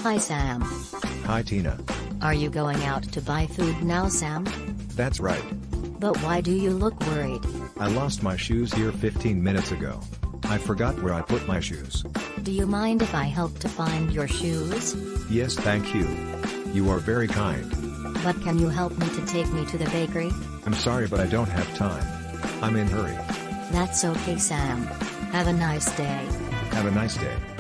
Hi Sam. Hi Tina. Are you going out to buy food now, Sam? That's right. But why do you look worried? I lost my shoes here 15 minutes ago. I forgot where I put my shoes. Do you mind if I help to find your shoes? Yes, thank you. You are very kind. But can you help me to take me to the bakery? I'm sorry, but I don't have time. I'm in hurry. That's okay, Sam. Have a nice day. Have a nice day.